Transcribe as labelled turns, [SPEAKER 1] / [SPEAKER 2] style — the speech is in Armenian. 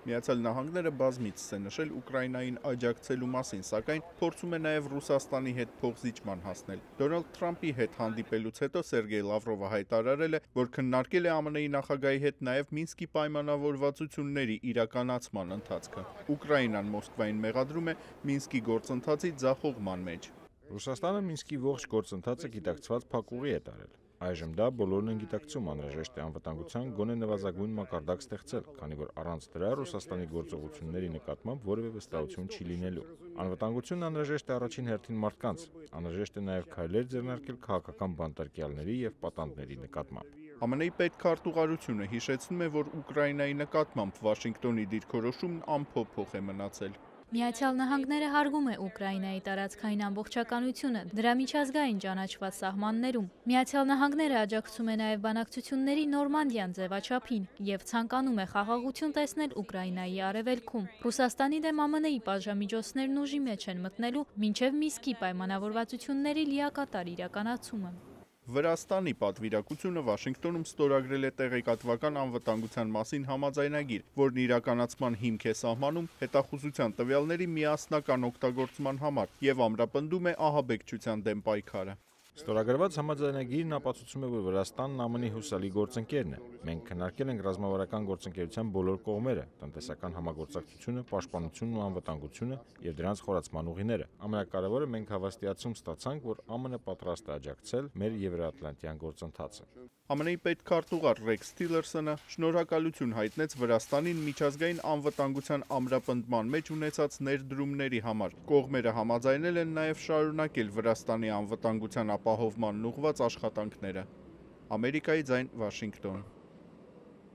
[SPEAKER 1] Միացյալ Նահանգները բազմիցս է նշել Ուկրաինային աջակցելու մասին, սակայն փորձում է նաև Ռուսաստանի հետ փոխզիջման հասնել։ Դոնալդ Թրամփի հետ հանդիպելուց հետո Սերգեյ Լավրովը հայտարարել է, որ քննարկել է ԱՄՆ-ի նախագահի հետ նաև Մինսկի պայմանավորվածությունների իրականացման ընթացքը։ Ուկրաինան Մոսկվային մեղադրում է Մինսկի գործընթացի ձախողման մեջ։
[SPEAKER 2] Ռուսաստանը Մինսկի ողջ գործընթացը գիտակցված փակուղի է տարել։ Այժմ դա բոլորն են գիտակցում, անհրաժեշտ է անվտանգության գոնե նվազագույն մակարդակ ստեղծել, քանի որ առանց դրա Ռուսաստանի գործողությունների նկատմամբ որևէ վստահություն չի լինելու։ Անվտանգությունն անհրաժեշտ է առաջին հերթին մարդկանց, անհրաժեշտ է նաև քայլեր ձեռնարկել քաղաքական բանտարկյալների եւ պատանդների նկատմամբ։
[SPEAKER 1] ԱՄՆ-ի պետքարտուղարությունը հիշեցնում է, որ Ուկրաինայի նկատմամբ Վաշինգտոնի դիրքորոշումն անփոփոխ է մնացել։
[SPEAKER 3] Միացյալ Նահանգները հարգում է Ուկրաինայի տարածքային ամբողջականությունը դրա միջազգային ճանաչված սահմաններում։ Միացյալ Նահանգները աջակցում է նաև բանակցությունների Նորմանդիան ձևաչափին եւ ցանկանում է խաղաղություն տեսնել Ուկրաինայի արևելքում։ Ռուսաստանի դեմ ԱՄՆ-ի պատժամիջոցներն ուժի մեջ են մտնելու մինչև Մինսկի պայմանավորվածությունների լիակատար իրականացումը։
[SPEAKER 1] Վրաստանի պատվիրակությունը Վաշինգտոնում ստորագրել է տեղեկատվական անվտանգության մասին համաձայնագիր, որն իրականացման հիմք է սահմանում հետախուզության տվյալների միասնական օգտագործման համար եւ ամրապնդում է ահաբեկչության դեմ պայքարը։
[SPEAKER 2] Ստորագրված համաձայնագիրն ապացուցում է, որ Վրաստանն ԱՄՆ-ի հուսալի գործընկերն է։ Մենք քննարկել ենք ռազմավարական գործընկերության բոլոր կողմերը, տնտեսական համագործակցությունը, պաշտպանությունն ու անվտանգությունը եւ դրանց խորացման ուղիները։ Ամենակարևորը մենք հավաստիացում ստացանք, որ ԱՄՆ-ը պատրաստ է աջակցել մեր եվրոատլանտյան գործընթացը։
[SPEAKER 1] ԱՄՆ-ի պետքարտուղար Ռեքս Թիլերսոնը շնորհակալություն հայտնեց Վրաստանին միջազգային անվտանգության ամրապնդման մեջ ունեցած ներդրումների համար։ Կողմերը համաձայնել են նաև շարունակել Վրաստանի անվտանգության ապահովմանն ուղղված աշխատանքները։ Ամերիկայի ձայն, Վաշինգտոն։